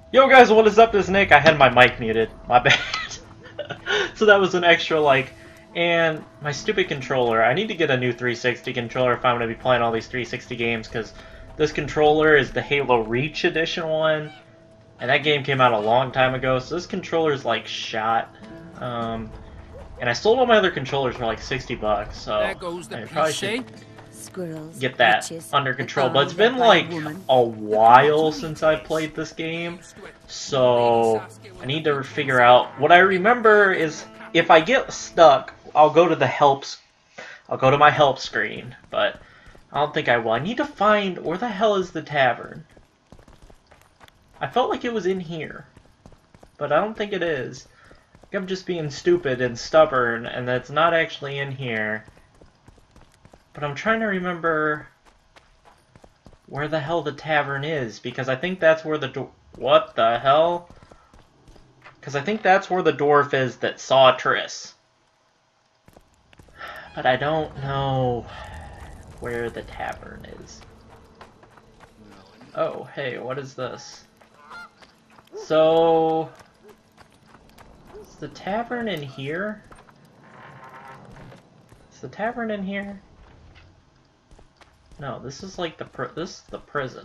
Yo guys, what is up? This is Nick. I had my mic muted. My bad. So that was an extra like, and my stupid controller. I need to get a new 360 controller if I'm going to be playing all these 360 games, because this controller is the Halo Reach Edition one, and that game came out a long time ago, so this controller is like shot. And I sold all my other controllers for like 60 bucks, so I probably should get that under control. But it's been like a while since I played this game, so I need to figure out. What I remember is if I get stuck, I'll go to the helps. I'll go to my help screen, but I don't think I will. I need to find where the hell is the tavern. I felt like it was in here, but I don't think it is. I'm just being stupid and stubborn, and that's not actually in here. But I'm trying to remember where the hell the tavern is, because I think that's where the what the hell? Because I think that's where the dwarf is that saw Triss. But I don't know where the tavern is. Oh, hey, what is this? So... is the tavern in here? Is the tavern in here? No, this is like this is the prison.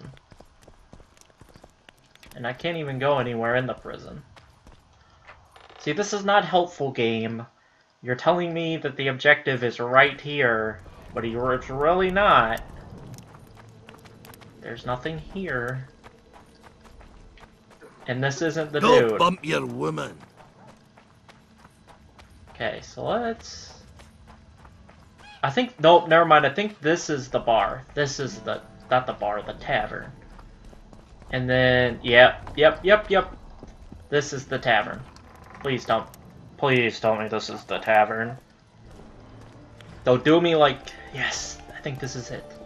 And I can't even go anywhere in the prison. See, this is not helpful, game. You're telling me that the objective is right here, but it's really not. There's nothing here. And this isn't the dude. Don't bump your woman. Okay, so let's... I think... nope, never mind. I think this is the bar. This is the... not the bar, the tavern. And then... yep. This is the tavern. Please tell me this is the tavern. Don't do me like... yes, I think this is it.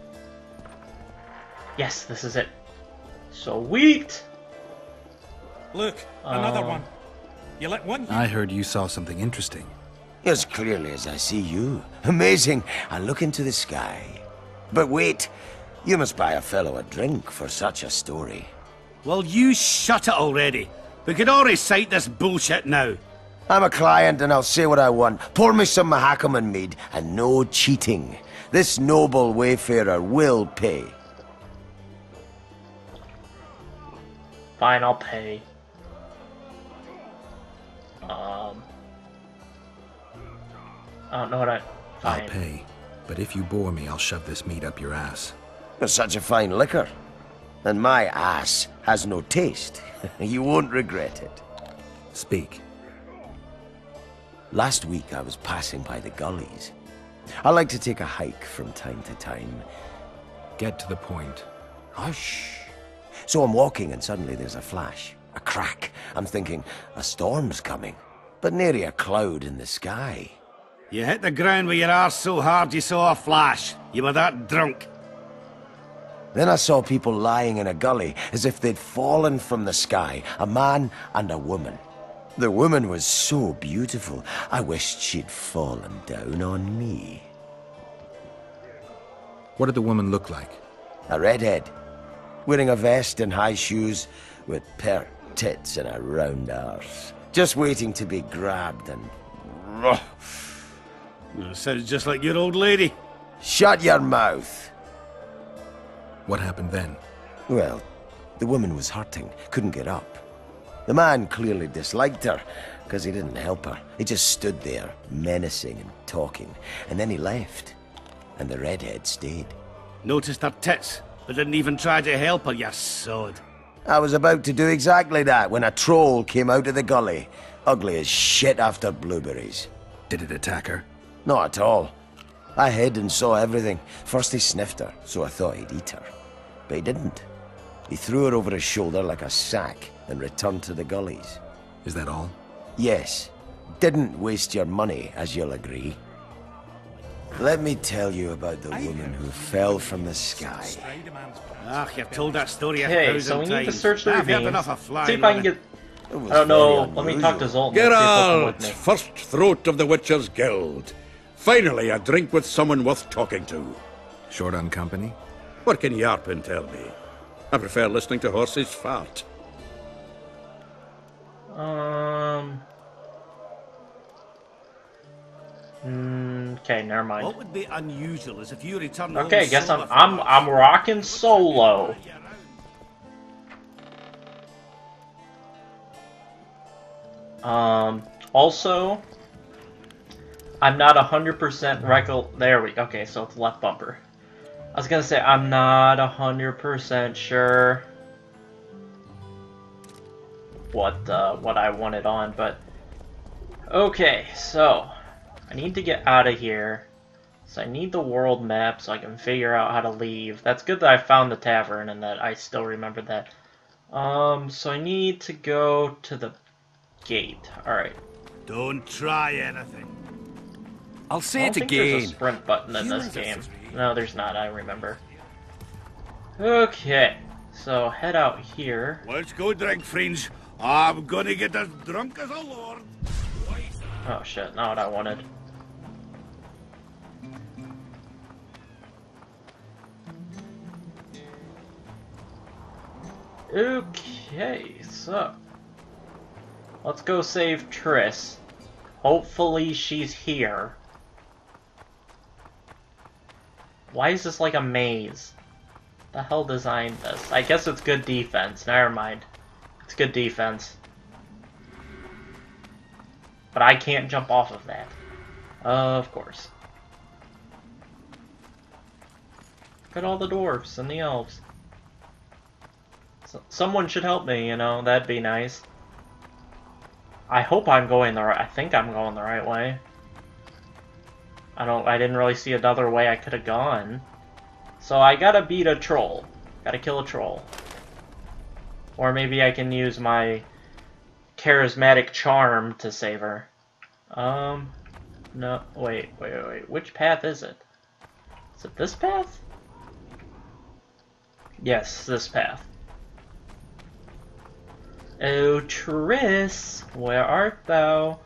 Yes, this is it. Sweet! Look, another one. You let one... I heard you saw something interesting. As clearly as I see you. Amazing. I look into the sky. But wait, you must buy a fellow a drink for such a story. Well, you shut it already. We could all recite this bullshit now. I'm a client and I'll say what I want. Pour me some Mahakaman mead and no cheating. This noble wayfarer will pay. Fine, I'll pay. I don't know what I'll pay, but if you bore me, I'll shove this meat up your ass. It's such a fine liquor. And my ass has no taste. You won't regret it. Speak. Last week I was passing by the gullies. I like to take a hike from time to time. Get to the point. Hush. So I'm walking and suddenly there's a flash. A crack. I'm thinking, a storm's coming. But nary a cloud in the sky. You hit the ground with your arse so hard you saw a flash. You were that drunk. Then I saw people lying in a gully as if they'd fallen from the sky. A man and a woman. The woman was so beautiful, I wished she'd fallen down on me. What did the woman look like? A redhead. Wearing a vest and high shoes with pert tits and a round arse. Just waiting to be grabbed and... Sounds just like your old lady. Shut your mouth! What happened then? Well, the woman was hurting, couldn't get up. The man clearly disliked her, because he didn't help her. He just stood there, menacing and talking, and then he left. And the redhead stayed. Noticed her tits, but didn't even try to help her, you sod. I was about to do exactly that when a troll came out of the gully. Ugly as shit after blueberries. Did it attack her? Not at all. I hid and saw everything. First he sniffed her, so I thought he'd eat her. But he didn't. He threw her over his shoulder like a sack and returned to the gullies. Is that all? Yes. Didn't waste your money, as you'll agree. Let me tell you about the woman who fell from the sky. Ah, you've told that story okay, so we need to search the I've had ravines. enough of flying. See if I can get... I don't know, let me talk to Zoltan. Geralt, first throat of the Witcher's Guild. Finally, a drink with someone worth talking to. Short on company? What can Yarpin tell me? I prefer listening to horses fart. Okay, never mind. What would be unusual is if you return Okay, home guess sober I'm rocking solo. Also, I'm not 100% there we go. Okay, so it's left bumper. I was gonna say I'm not 100% sure what I wanted on, but okay, so I need to get out of here. So I need the world map so I can figure out how to leave. That's good that I found the tavern and that I still remembered that. So I need to go to the gate. Alright. Don't try anything. I'll say I it don't think there's a again. sprint button in this Humans are game. free. No, there's not, I remember. Okay, so head out here. Let's go drink, friends. I'm gonna get as drunk as a lord. Oh shit, not what I wanted. Okay, so let's go save Triss. Hopefully she's here. Why is this like a maze? The hell designed this? I guess it's good defense. Never mind. It's good defense. But I can't jump off of that. Of course. Look at all the dwarves and the elves. So, someone should help me, you know, that'd be nice. I hope I'm going the right... I think I'm going the right way. I didn't really see another way I could have gone. So I gotta beat a troll. Gotta kill a troll. Or maybe I can use my charismatic charm to save her. No, wait. Which path is it? Is it this path? Yes, this path. Oh, Triss, where art thou?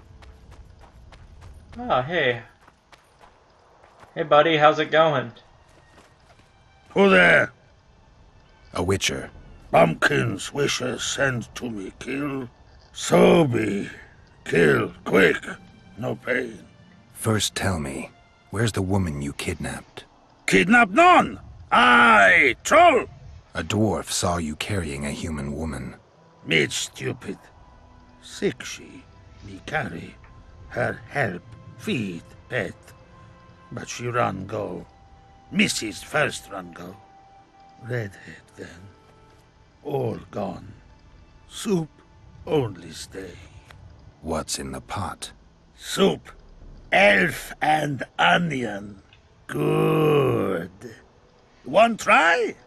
Oh, hey. Hey, buddy, how's it going? Who there? A witcher. Bumpkin's wishes send to me kill. So be. Kill, quick. No pain. First tell me, where's the woman you kidnapped? Kidnap none! Aye, troll! A dwarf saw you carrying a human woman. Made stupid. Sick she, me carry. Her help, feed, pet. But she run go. Mrs. first run go. Redhead then. All gone. Soup only stay. What's in the pot? Soup. Elf and onion. Good. One try?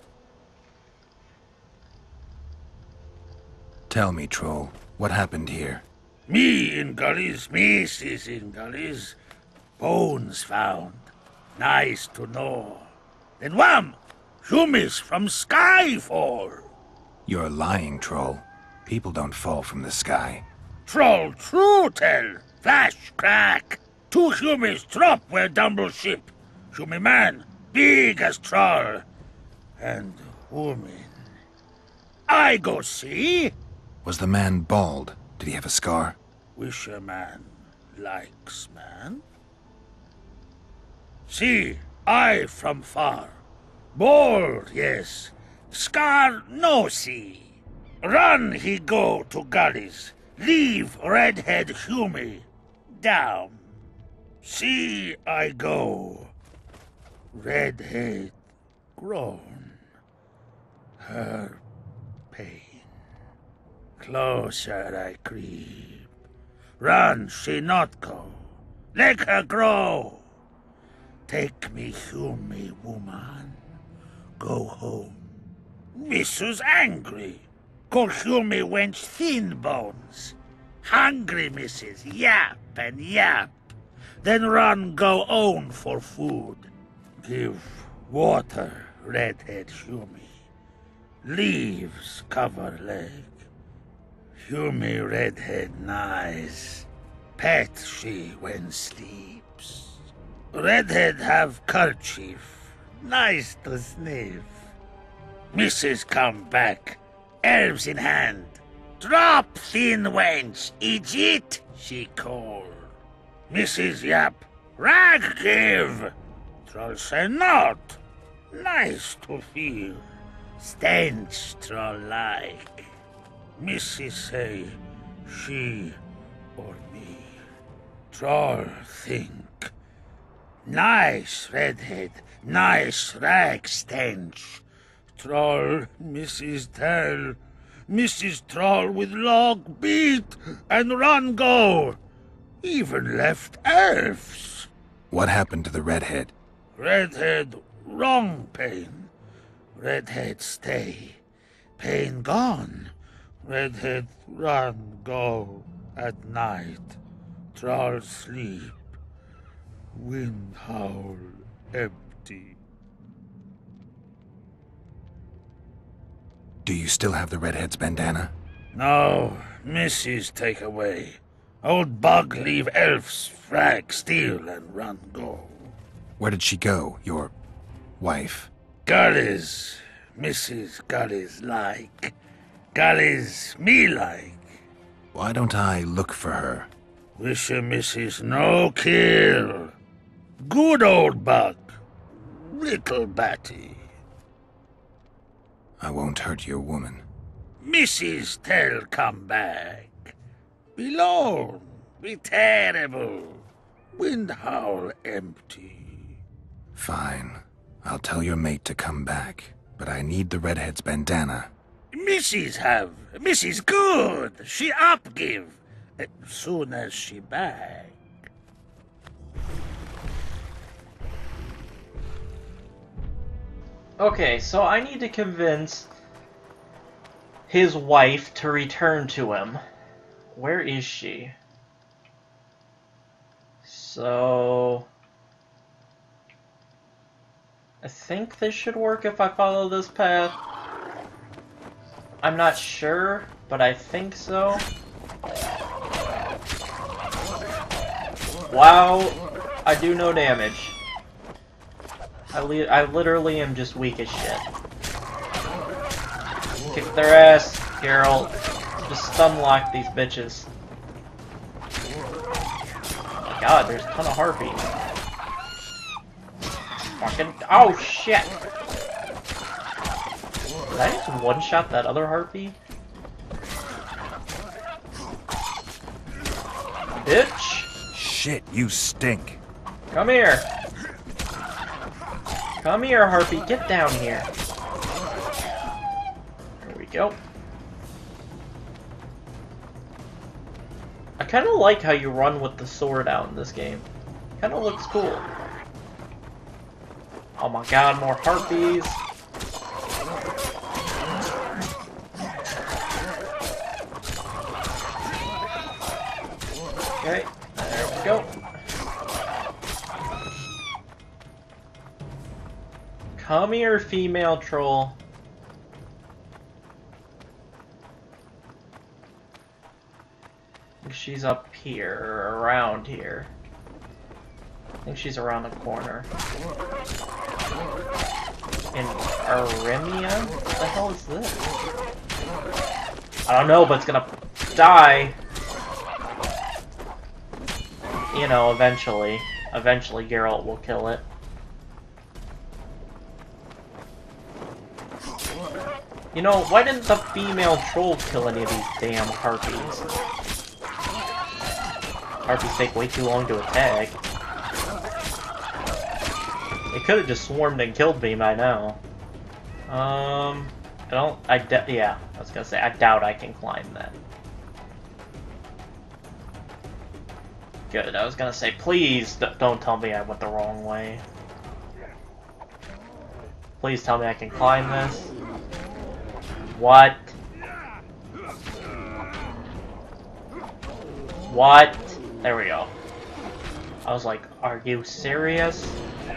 Tell me, troll, what happened here? Me in gullies, Mrs. in gullies. Bones found. Nice to know. Then wham! Humis from sky fall. You're lying, troll. People don't fall from the sky. Troll true tell. Flash crack. 2 humis drop where dumble ship. Humi man, big as troll. And woman. I go see. Was the man bald? Did he have a scar? Wish a man likes man. See, I from far. Bald, yes. Scar no see. Run he go to gullies. Leave redhead Humi. Down. See I go. Redhead groan. Her pain. Closer I creep. Run she not go. Let her grow. Take me Humi woman. Go home. Missus angry. Call Humi wench thin bones. Hungry missus yap and yap. Then run go own for food. Give water redhead Humi. Leaves cover leg. Humi redhead nice. Pet she when sleeps. Redhead have kerchief. Nice to sniff. Missus come back. Elves in hand. Drop, thin wench, Egypt, she called. Mrs. Yap, rag give. Troll say not. Nice to feel. Stench troll like. Mrs. say, she or me. Troll think. Nice redhead, nice rag stench. Troll, Mrs. tell. Mrs. Troll with log beat and run go. Even left elves. What happened to the redhead? Redhead wrong pain. Redhead stay. Pain gone. Redhead run go at night. Troll sleep. Wind howl empty. Do you still have the redhead's bandana? No, Mrs. take away. Old bug leave elves frag steal and run go. Where did she go, your wife? Gullies, Mrs. Gullies like. Gullies me like. Why don't I look for her? Wish a Mrs. no kill. Good old bug. Little batty. I won't hurt your woman. Mrs. tell come back. Be lone, be terrible. Wind howl empty. Fine. I'll tell your mate to come back, but I need the redhead's bandana. Mrs. have. Mrs. good. She up give. Soon as she back. Okay, so I need to convince his wife to return to him. Where is she? So I think this should work if I follow this path. I'm not sure, but I think so. Wow, I do no damage. I literally am just weak as shit. Kick their ass, Geralt. Just stun lock these bitches. Oh my god, there's a ton of harpies. Fucking. Oh shit! Did I just one-shot that other harpy? Bitch! Shit, you stink. Come here! Come here, harpy, get down here. There we go. I kinda like how you run with the sword out in this game. Kinda looks cool. Oh my god, more harpies. Okay, there we go. Come here, female troll. I think she's up here, or around here. I think she's around the corner. In Aremia? What the hell is this? I don't know, but it's gonna die. You know, eventually. Eventually Geralt will kill it. You know, why didn't the female troll kill any of these damn harpies? Harpies take way too long to attack. It could have just swarmed and killed me by now. Yeah, I was gonna say, I doubt I can climb that. Good, I was gonna say, please don't tell me I went the wrong way. Please tell me I can climb this. What? What? There we go. I was like, are you serious?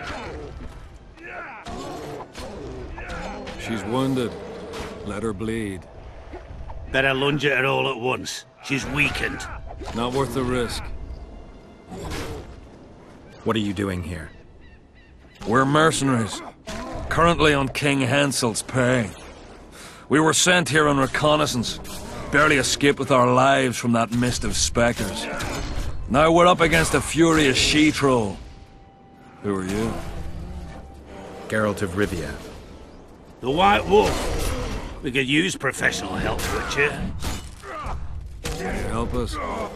She's wounded. Let her bleed. Better lunge at her all at once. She's weakened. Not worth the risk. What are you doing here? We're mercenaries. Currently on King Hansel's pay. We were sent here on reconnaissance. barely escaped with our lives from that mist of specters. Now we're up against a furious she-troll. Who are you? Geralt of Rivia. The White Wolf. We could use professional help, Witcher. Can you help us?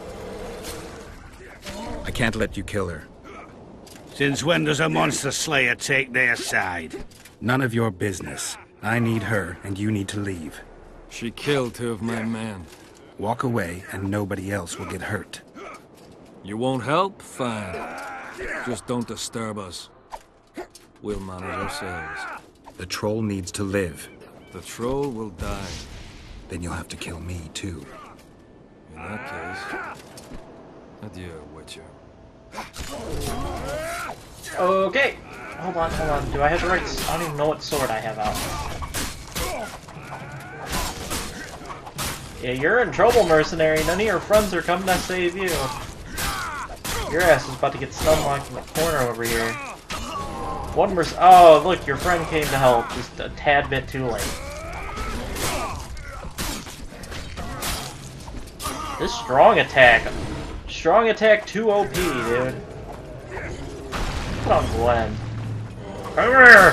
I can't let you kill her. Since when does a monster slayer take their side? None of your business. I need her, and you need to leave. She killed 2 of my men. Walk away, and nobody else will get hurt. You won't help? Fine. Just don't disturb us. We'll manage ourselves. The troll needs to live. The troll will die. Then you'll have to kill me, too. In that case... Adieu, Witcher. Okay. Hold on. Do I have the right... I don't even know what sword I have out. Yeah, you're in trouble, mercenary. None of your friends are coming to save you. Your ass is about to get stunlocked in the corner over here. Oh, look, your friend came to help. Just a tad bit too late. This strong attack. Strong attack 2 OP, dude. Put on Glenn. Come here!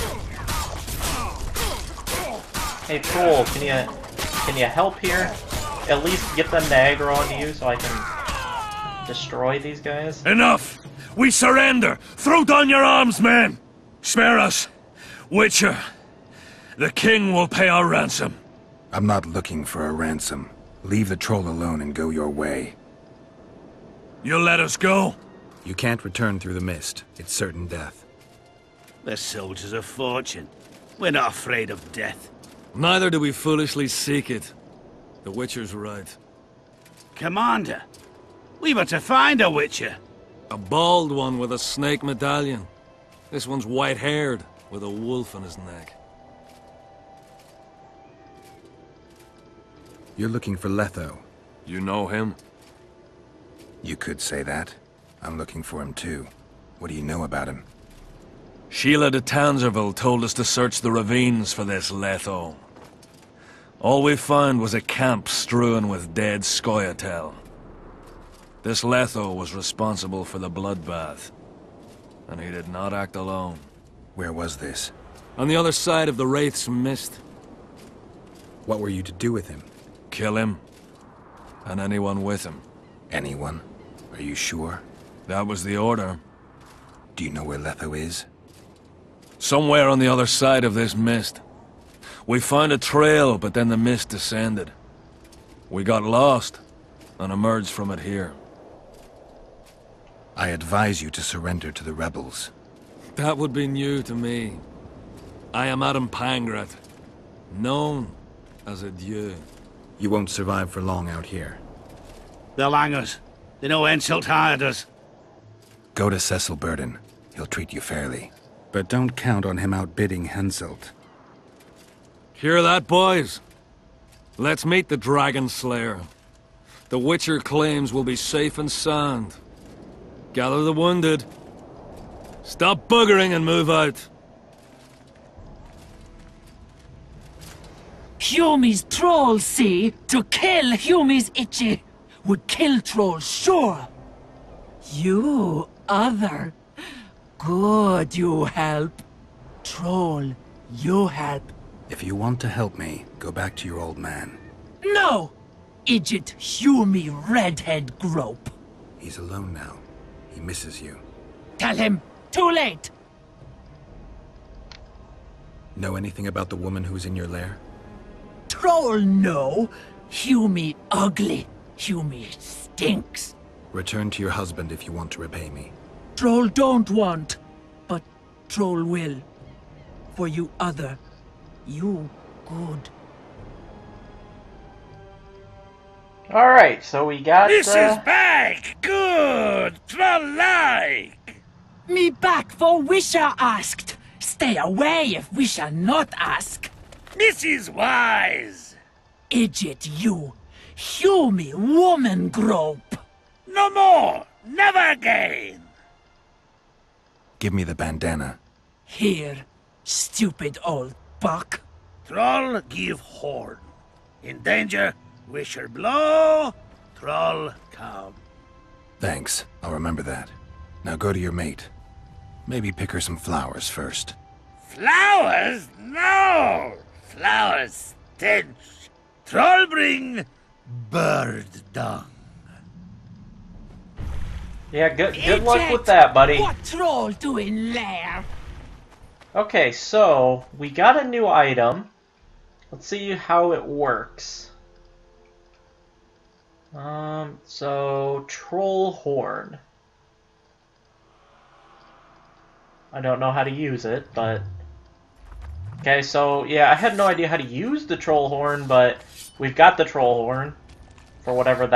Hey, Troll, can you help here? At least get them to aggro onto you so I can destroy these guys? Enough! We surrender! Throw down your arms, men! Spare us! Witcher, the king will pay our ransom. I'm not looking for a ransom. Leave the troll alone and go your way. You'll let us go? You can't return through the mist. It's certain death. The soldiers of fortune. We're not afraid of death. Neither do we foolishly seek it. The Witcher's right. Commander, we were to find a Witcher. A bald one with a snake medallion. This one's white-haired, with a wolf on his neck. You're looking for Letho. You know him? You could say that. I'm looking for him too. What do you know about him? Sheila de Tanserville told us to search the ravines for this Letho. All we found was a camp strewn with dead Scoia'tael. This Letho was responsible for the bloodbath, and he did not act alone. Where was this? On the other side of the Wraith's Mist. What were you to do with him? Kill him, and anyone with him. Anyone? Are you sure? That was the order. Do you know where Letho is? Somewhere on the other side of this mist. We found a trail, but then the mist descended. We got lost, and emerged from it here. I advise you to surrender to the rebels. That would be new to me. I am Adam Pangrat, known as a Dieu. You won't survive for long out here. They'll hang us. They know Henselt hired us. Go to Cecil Burden. He'll treat you fairly. But don't count on him outbidding Henselt. Hear that, boys? Let's meet the Dragon Slayer. The Witcher claims we'll be safe and sound. Gather the wounded. Stop buggering and move out. Humi's troll, see? To kill Humi's itchy. Would kill trolls, sure. You, other. Good, you help. Troll, you help. If you want to help me, go back to your old man. No! Idjit Humi redhead grope. He's alone now. He misses you. Tell him, too late. Know anything about the woman who's in your lair? Troll, no. Humi ugly. Humi stinks. Return to your husband if you want to repay me. Troll don't want, but Troll will. For you other, you good. Alright, so we got This is back! Good! Troll-like! Me back for Wisha asked. Stay away if Wisha not ask. Mrs. Wise! Idjit you. Humi woman grope. No more! Never again! Give me the bandana. Here, stupid old buck. Troll give horn. In danger, Wisher blow, troll come. Thanks. I'll remember that. Now go to your mate. Maybe pick her some flowers first. Flowers? No! Flowers stench. Troll bring bird dung. Yeah, good luck with that, buddy. What troll doing there? Okay, so we got a new item. Let's see how it works. So troll horn. I don't know how to use it, but okay, so yeah, I had no idea how to use the troll horn, but we've got the troll horn for whatever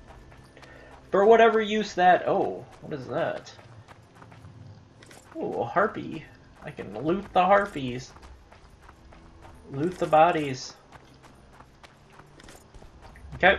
use that. Oh, what is that? Oh, a harpy. I can loot the harpies. Loot the bodies. Okay.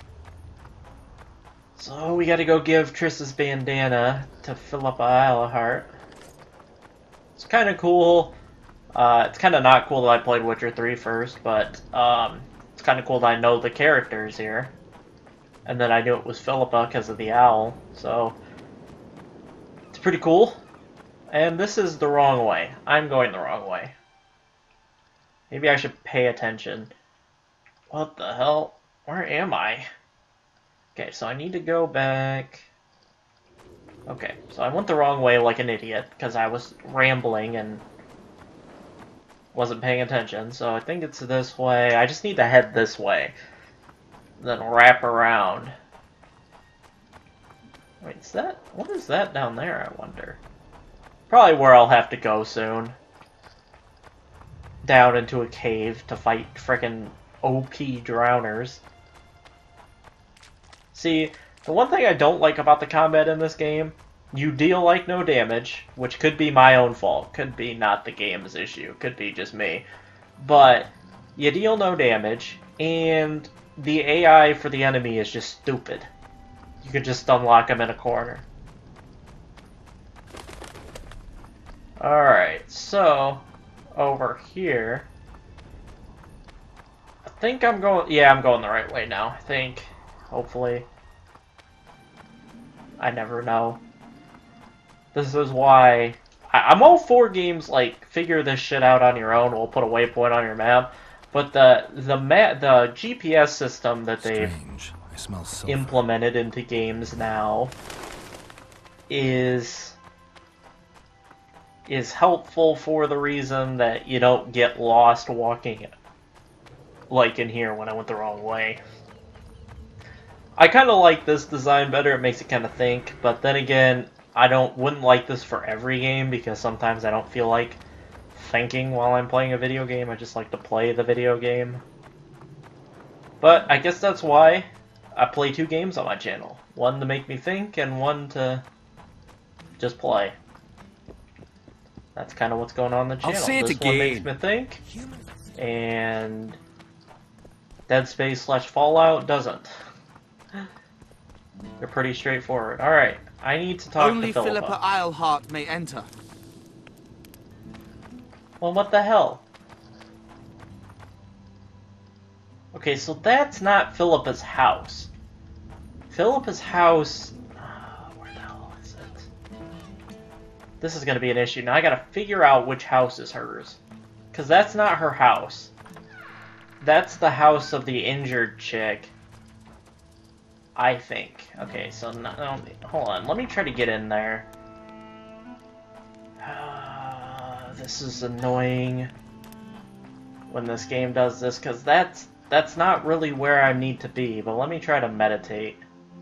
So we gotta go give Triss's bandana to Philippa Eilhart. It's kind of cool. It's kind of not cool that I played Witcher 3 first, but it's kind of cool that I know the characters here. And then I knew it was Philippa because of the owl, so it's pretty cool. And this is the wrong way. I'm going the wrong way. Maybe I should pay attention. What the hell? Where am I? Okay, so I need to go back. Okay, so I went the wrong way like an idiot because I was rambling and wasn't paying attention. So I think it's this way. I just need to head this way. Then wrap around. Wait, is that... What is that down there, I wonder? Probably where I'll have to go soon. Down into a cave to fight frickin' OP drowners. See, the one thing I don't like about the combat in this game, you deal like no damage, which could be my own fault, could be not the game's issue, could be just me. But you deal no damage, and the AI for the enemy is just stupid. You could just unlock them in a corner. Alright, so over here. I think I'm going... Yeah, I'm going the right way now, I think. Hopefully. I never know. This is why... I'm all for games like figure this shit out on your own. We'll put a waypoint on your map. But the GPS system that they've implemented into games now is helpful for the reason that you don't get lost walking like in here when I went the wrong way. I kind of like this design better, it makes it kind of think, but then again, I wouldn't like this for every game because sometimes I don't feel like thinking while I'm playing a video game, I just like to play the video game. But I guess that's why I play 2 games on my channel. One to make me think, and one to just play. That's kind of what's going on in the channel. I'll say it this again. one makes me think, and Dead Space / Fallout doesn't. They're pretty straightforward. Alright, I need to talk Only to Philippa. Philippa Eilhart may enter. Well, what the hell? Okay, so that's not Philippa's house. Philippa's house... where the hell is it? This is going to be an issue. Now I got to figure out which house is hers. Because that's not her house. That's the house of the injured chick. I think. Okay, so no, hold on. Let me try to get in there. This is annoying when this game does this, because that's not really where I need to be, but let me try to meditate.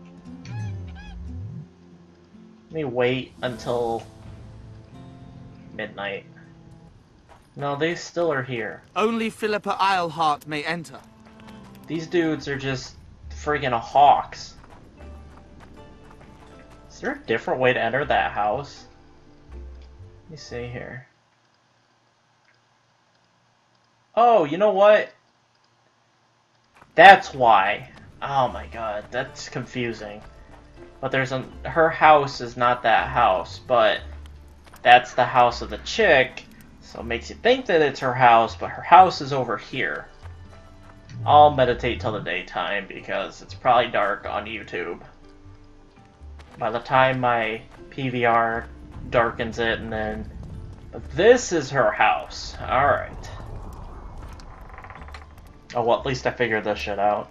Let me wait until midnight. No, they still are here. Only Philippa Eilhart may enter. These dudes are just friggin' hawks. Is there a different way to enter that house? Let me see here. Oh, you know what? That's why. Oh my god, that's confusing. But her house is not that house, but that's the house of the chick, so it makes you think that it's her house, but her house is over here. I'll meditate till the daytime because it's probably dark on YouTube. By the time my PVR darkens it, and then... This is her house. Alright. Oh, well, at least I figured this shit out.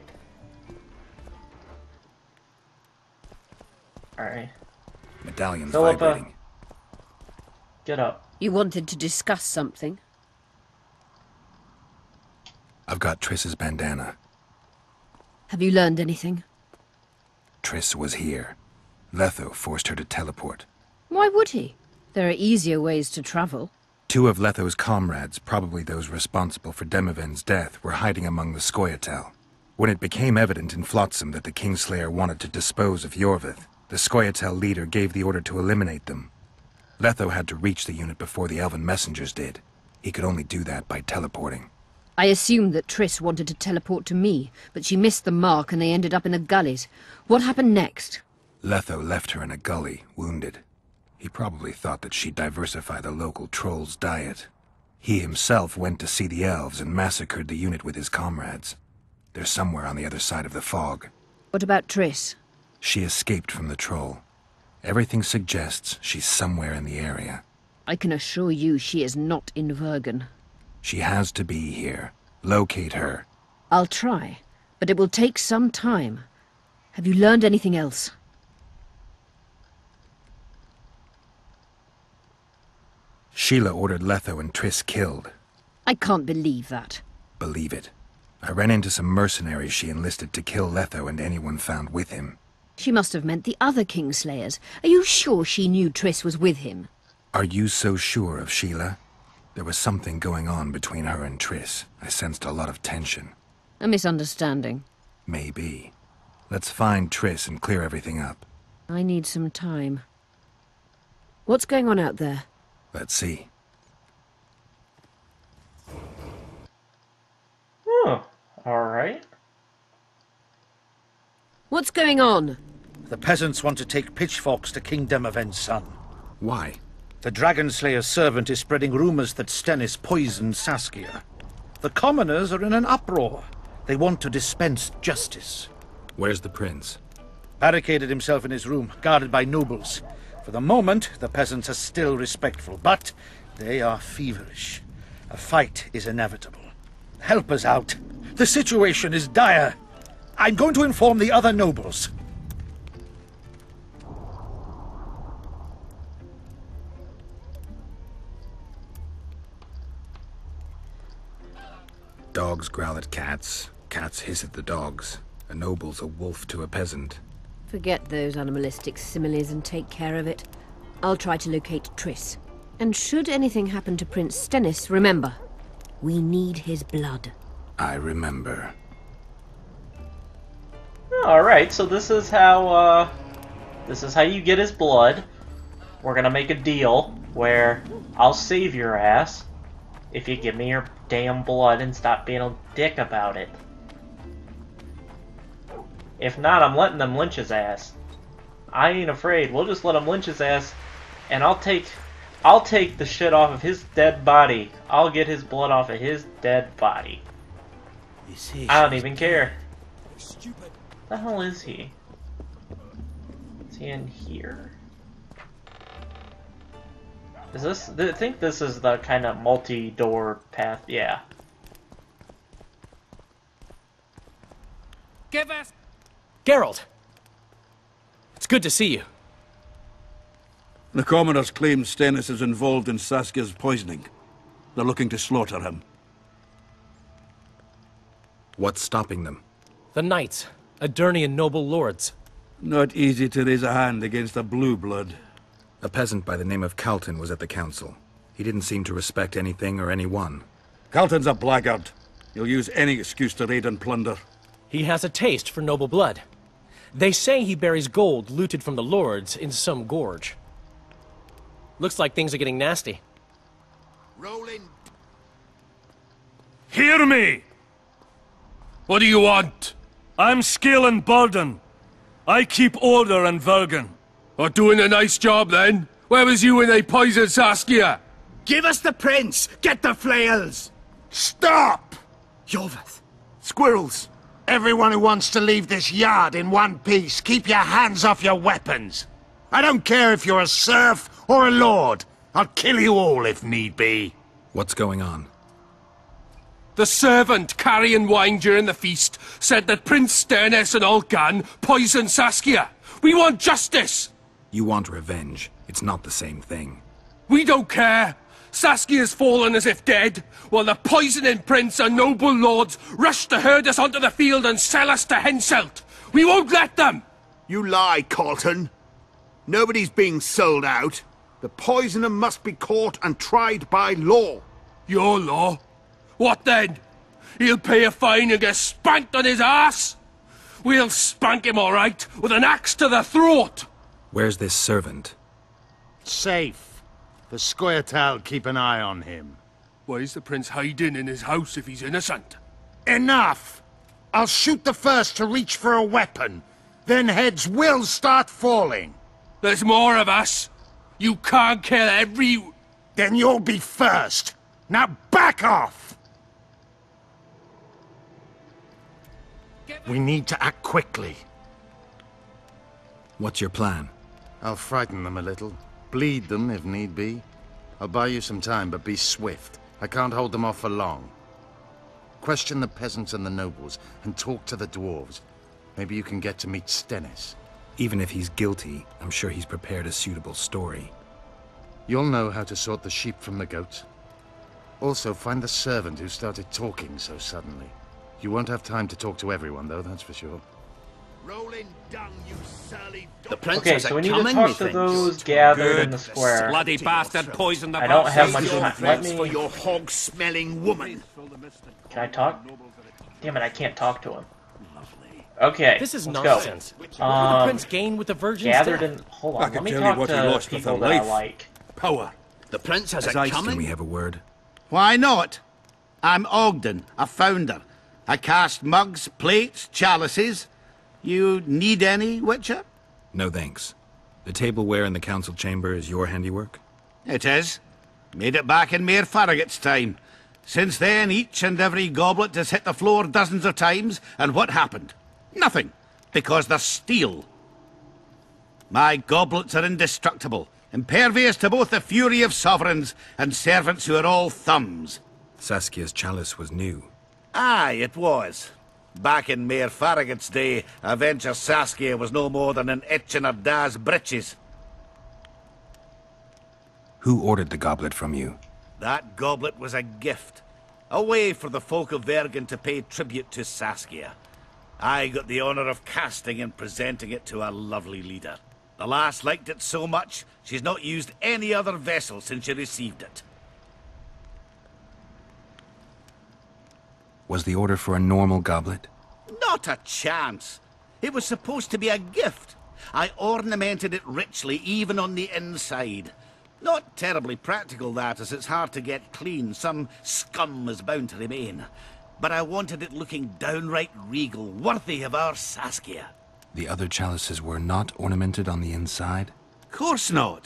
Alright. Medallion's Philippa, vibrating. get up. You wanted to discuss something? I've got Triss's bandana. Have you learned anything? Triss was here. Letho forced her to teleport. Why would he? There are easier ways to travel. 2 of Letho's comrades, probably those responsible for Demoven's death, were hiding among the Scoia'tael. When it became evident in Flotsam that the Kingslayer wanted to dispose of Iorveth, the Scoia'tael leader gave the order to eliminate them. Letho had to reach the unit before the Elven messengers did. He could only do that by teleporting. I assumed that Triss wanted to teleport to me, but she missed the mark and they ended up in the gullies. What happened next? Letho left her in a gully, wounded. He probably thought that she'd diversify the local trolls' diet. He himself went to see the elves and massacred the unit with his comrades. They're somewhere on the other side of the fog. What about Triss? She escaped from the troll. Everything suggests she's somewhere in the area. I can assure you she is not in Vergen. She has to be here. Locate her. I'll try, but it will take some time. Have you learned anything else? Sheila ordered Letho and Triss killed. I can't believe that. Believe it. I ran into some mercenaries she enlisted to kill Letho and anyone found with him. She must have meant the other Kingslayers. Are you sure she knew Triss was with him? Are you so sure of Sheila? There was something going on between her and Triss. I sensed a lot of tension. A misunderstanding. Maybe. Let's find Triss and clear everything up. I need some time. What's going on out there? Let's see. Oh, alright. What's going on? The peasants want to take pitchforks to King Demoven's son. Why? The Dragonslayer's servant is spreading rumors that Stennis poisoned Saskia. The commoners are in an uproar. They want to dispense justice. Where's the prince? Barricaded himself in his room, guarded by nobles. For the moment, the peasants are still respectful, but they are feverish. A fight is inevitable. Help us out. The situation is dire. I'm going to inform the other nobles. Dogs growl at cats. Cats hiss at the dogs. A noble's a wolf to a peasant. Forget those animalistic similes and take care of it. I'll try to locate Triss. And should anything happen to Prince Stennis, remember, we need his blood. I remember. Alright, so this is how you get his blood. We're gonna make a deal where I'll save your ass if you give me your damn blood and stop being a dick about it. If not, I'm letting them lynch his ass. I ain't afraid. We'll just let him lynch his ass, and I'll take the shit off of his dead body. I'll get his blood off of his dead body. I don't even care. Stupid. The hell is he? Is he in here? Is this? I think this is the kind of multi-door path. Yeah. Give us. Geralt! It's good to see you. The commoners claim Stennis is involved in Saskia's poisoning. They're looking to slaughter him. What's stopping them? The knights, Aedirnian noble lords. Not easy to raise a hand against a blue blood. A peasant by the name of Calton was at the council. He didn't seem to respect anything or anyone. Calton's a blackguard. He'll use any excuse to raid and plunder. He has a taste for noble blood. They say he buries gold looted from the lords in some gorge. Looks like things are getting nasty. Rolling. Hear me! What do you want? I'm Skeelan Baldon. I keep order in Vergen. Are doing a nice job then? Where was you when they poisoned Saskia? Give us the prince! Get the flails! Stop! Iorveth, Squirrels! Everyone who wants to leave this yard in one piece, keep your hands off your weapons! I don't care if you're a serf or a lord. I'll kill you all if need be. What's going on? The servant carrying wine during the feast said that Prince Stennis and Olcan poisoned Saskia. We want justice! You want revenge. It's not the same thing. We don't care. Saskia's fallen as if dead, while the poisoning prince and noble lords rush to herd us onto the field and sell us to Henselt. We won't let them! You lie, Colton. Nobody's being sold out. The poisoner must be caught and tried by law. Your law? What then? He'll pay a fine and get spanked on his ass? We'll spank him all right, with an axe to the throat! Where's this servant? Safe. The Scoia'tael keep an eye on him. Why is the prince hiding in his house if he's innocent? Enough! I'll shoot the first to reach for a weapon. Then heads will start falling. There's more of us. You can't kill every... Then you'll be first. Now back off! We need to act quickly. What's your plan? I'll frighten them a little. Bleed them if need be. I'll buy you some time, but be swift. I can't hold them off for long. Question the peasants and the nobles, and talk to the dwarves. Maybe you can get to meet Stennis. Even if he's guilty, I'm sure he's prepared a suitable story. You'll know how to sort the sheep from the goats. Also, find the servant who started talking so suddenly. You won't have time to talk to everyone, though, that's for sure. Rolling dung, you surly dog. Okay, so we need to talk to those gathered in the square. Bloody bastard poisoned the I don't have much time. Let me... for your hog-smelling woman. Can I talk? Damn it, I can't talk to him. Okay, this is let's nonsense. Go. What did the prince gain with the virgin's gathered death? in... Hold on, let me talk to people that I like. Power. The prince has As it I coming. Can we have a word? Why not? I'm Ogden, a founder. I cast mugs, plates, chalices. You need any, Witcher? No thanks. The tableware in the council chamber is your handiwork? It is. Made it back in Mayor Farragut's time. Since then, each and every goblet has hit the floor dozens of times, and what happened? Nothing, because they're steel. My goblets are indestructible, impervious to both the fury of sovereigns and servants who are all thumbs. Saskia's chalice was new. Aye, it was. Back in Mayor Farragut's day, a venture Saskia was no more than an itch in her da's breeches. Who ordered the goblet from you? That goblet was a gift. A way for the folk of Vergen to pay tribute to Saskia. I got the honor of casting and presenting it to our lovely leader. The lass liked it so much, she's not used any other vessel since she received it. Was the order for a normal goblet? Not a chance. It was supposed to be a gift. I ornamented it richly, even on the inside. Not terribly practical, that, as it's hard to get clean. Some scum is bound to remain. But I wanted it looking downright regal, worthy of our Saskia. The other chalices were not ornamented on the inside? Course not.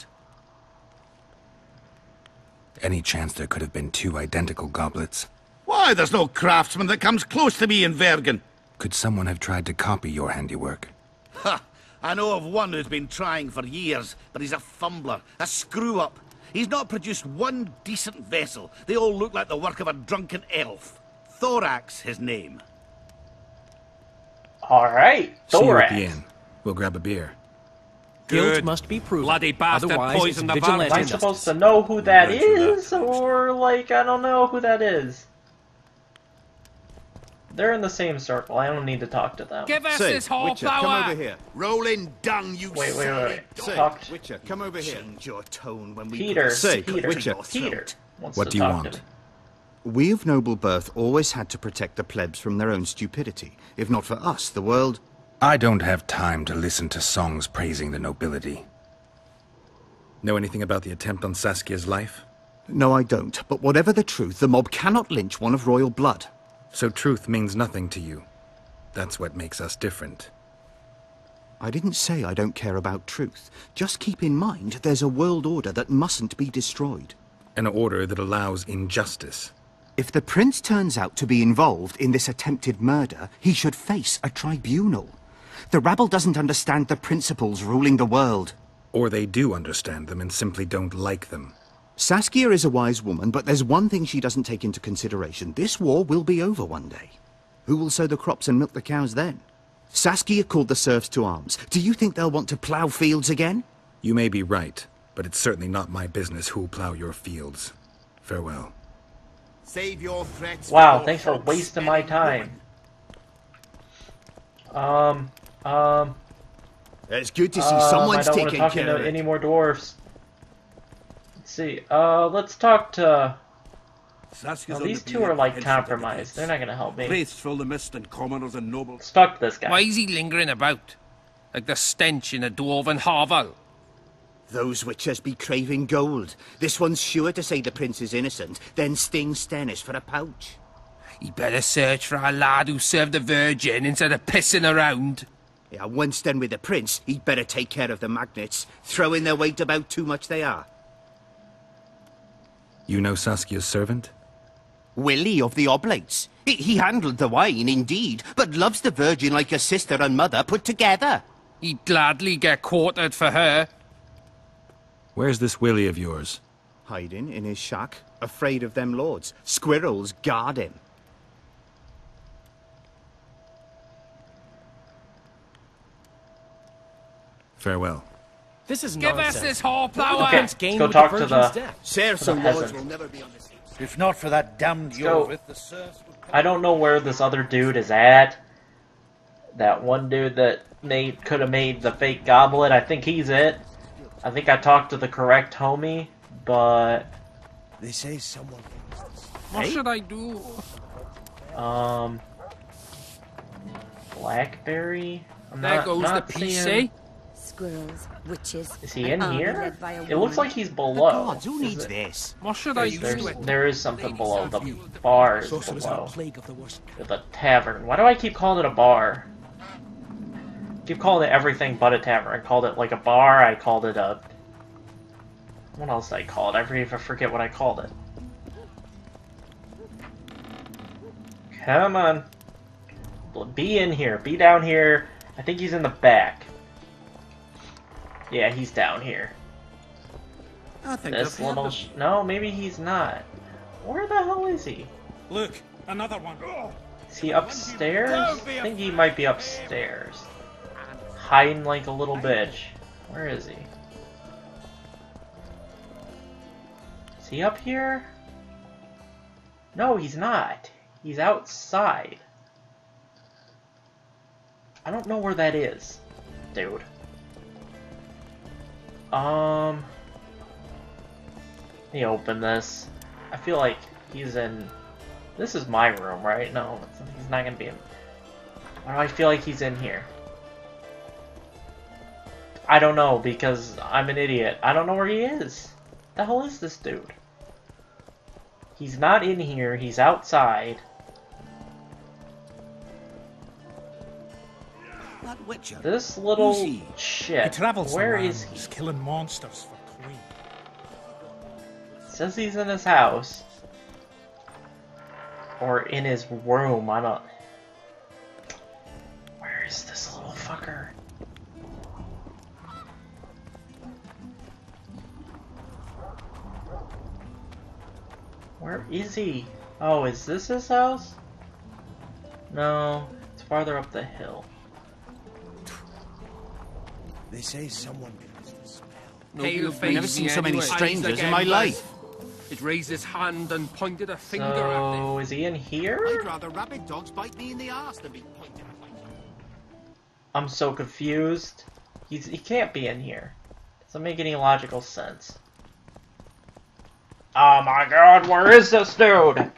Any chance there could have been two identical goblets? Why, there's no craftsman that comes close to me in Vergen. Could someone have tried to copy your handiwork? Ha! I know of one who's been trying for years, but he's a fumbler, a screw-up. He's not produced one decent vessel. They all look like the work of a drunken elf. Thorax, his name. Alright, See you at Thorax. the inn. We'll grab a beer. Guilt must be proven. Bloody bastard Otherwise, it's poisoned the vigilante Am I justice. supposed to know who that is? Or, like, I don't know who that is. They're in the same circle. I don't need to talk to them. Give us this whole flower! Come over here. Rolling dung, you Wait. Say, Talk to Witcher, come over here. Change your tone when we Peter. Say, Peter. Witcher. Peter wants What to do you talk want? to me. We of noble birth always had to protect the plebs from their own stupidity. If not for us, the world... I don't have time to listen to songs praising the nobility. Know anything about the attempt on Saskia's life? No, I don't. But whatever the truth, the mob cannot lynch one of royal blood. So truth means nothing to you. That's what makes us different. I didn't say I don't care about truth. Just keep in mind there's a world order that mustn't be destroyed. An order that allows injustice. If the prince turns out to be involved in this attempted murder, he should face a tribunal. The rabble doesn't understand the principles ruling the world. Or they do understand them and simply don't like them. Saskia is a wise woman, but there's one thing she doesn't take into consideration. This war will be over one day. Who will sow the crops and milk the cows then? Saskia called the serfs to arms. Do you think they'll want to plough fields again? You may be right, but it's certainly not my business who'll plough your fields. Farewell. Save your threats. Wow, thanks for wasting my time. It's good to see someone's I don't want to taking talk care to of it. any more dwarves. Let's see. Let's talk to... Saskia's Well, these under two the are like headship of the compromised. gates. They're not gonna help me. Wraiths fill the mist and commoners and nobles. Let's talk to this guy. Why is he lingering about? Like the stench in a dwarven hovel? Those witches be craving gold. This one's sure to say the prince is innocent, then sting Stennis for a pouch. He better search for a lad who served the Virgin instead of pissing around. Yeah, once done with the prince, he'd better take care of the magnets. Throwing their weight about too much they are. You know Saskia's servant? Willie of the Oblates. He handled the wine, indeed, but loves the Virgin like a sister and mother put together. He'd gladly get quartered for her. Where's this Willie of yours? Hiding in his shack, afraid of them lords. Squirrels guard him. Farewell. This is Give nonsense. us this whore flower! Okay, Prince gained let's go with talk to Virgin's the... death. Serfs and lords will never be on the same. If not for that damned go. Yorvith, the serfs would come. I don't know where this other dude is at. That one dude that could have made the fake goblet. I think he's it. I think I talked to the correct homie, but... They say someone... What should I do? Blackberry? I'm There not, goes not the seeing... PC. Squirrels, witches. Is he in an army here? led by a It looks woman. like he's below. Gods, who Is needs it- this? What should I use There's, to it? there is something below. The bar is Sorcerers are a below. plague of the worst. The tavern. Why do I keep calling it a bar? Keep calling it everything but a tavern. I called it like a bar. I called it a... What else did I call it? I forget what I called it. Come on. Be in here. Be down here. I think he's in the back. Yeah, he's down here. I think This I've heard little... them. No, maybe he's not. Where the hell is he? Look, another one. Is he upstairs? I think he might be upstairs. Hiding like a little bitch. Where is he? Is he up here? No, he's not. He's outside. I don't know where that is, dude. Let me open this. I feel like he's in... This is my room, right? No, he's not gonna be in... Why do I feel like he's in here? I don't know, because I'm an idiot. I don't know where he is. The hell is this dude? He's not in here, he's outside. That witcher. This little Who's he? shit. He travels Where around, is he? just killing monsters for Queen. Says he's in his house. Or in his room, I don't... Where is this little fucker? Where is he? Oh, is this his house? No, it's farther up the hill. They say someone... Pale I've never seen so many anyway. strangers in Eyes my again, life. It raised his hand and pointed a finger at me. So, is he in here? I'd rather rabbit dogs bite me in the arse than be pointed at. I'm so confused. He can't be in here. Doesn't make any logical sense. Oh my god, where is this dude?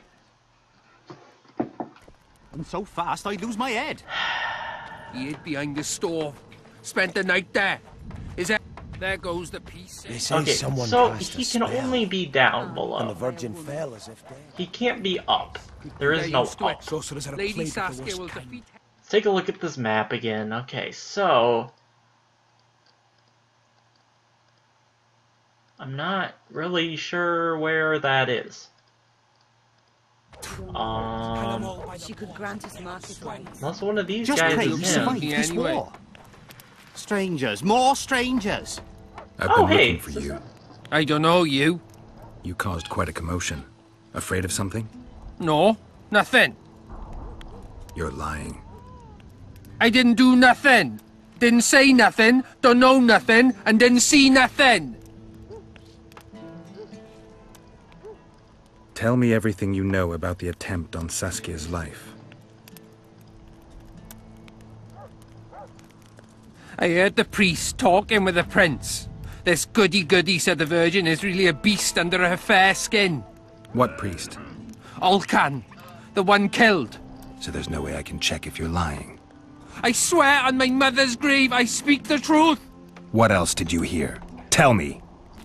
And so fast I lose my head. He hid behind the stove. Spent the night there. There goes the piece. They say Okay, someone so cast he a can spell, only be down and the below. Virgin fell as if dead. He can't be up. There is Get no used to it. up. Sorcerers are a Lady plague of the Saskia worst will kind. defeat Let's take a look at this map again. Okay, so... I'm not really sure where that is. She could grant us market rights. Unless one of these Just guys pray is we him. survive this war. Strangers, more strangers. I've been looking for you. I don't know you. You caused quite a commotion. Afraid of something? No, nothing. You're lying. I didn't do nothing. Didn't say nothing, don't know nothing, and didn't see nothing. Tell me everything you know about the attempt on Saskia's life. I heard the priest talking with the prince. This goody-goody said the Virgin is really a beast under her fair skin. What priest? Olcan, the one killed. So there's no way I can check if you're lying. I swear on my mother's grave I speak the truth. What else did you hear? Tell me.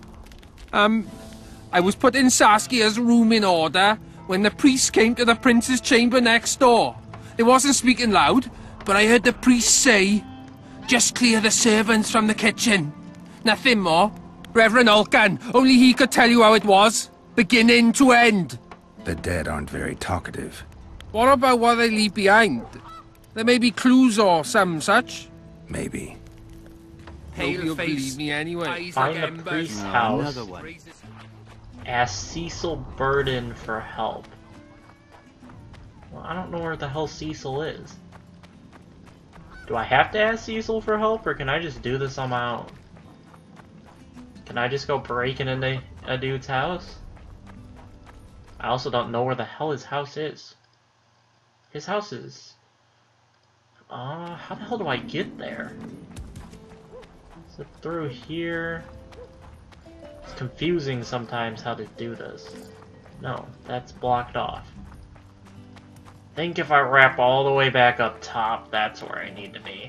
I was putting Saskia's room in order when the priest came to the prince's chamber next door. They wasn't speaking loud, but I heard the priest say, "Just clear the servants from the kitchen." Nothing more. Reverend Olcan, only he could tell you how it was, beginning to end. The dead aren't very talkative. What about what they leave behind? There may be clues or some such. Maybe. Pale face, believe me anyway. Find the priest's house. Ask Cecil Burden for help. Well, I don't know where the hell Cecil is. Do I have to ask Cecil for help, or can I just do this on my own? Can I just go breaking into a dude's house? I also don't know where the hell his house is. His house is... how the hell do I get there? Is it through here? It's confusing sometimes how to do this. No, that's blocked off. I think if I wrap all the way back up top, that's where I need to be.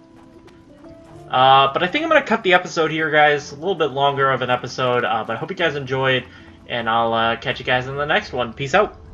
But I think I'm going to cut the episode here, guys. A little bit longer of an episode, but I hope you guys enjoyed, and I'll catch you guys in the next one. Peace out.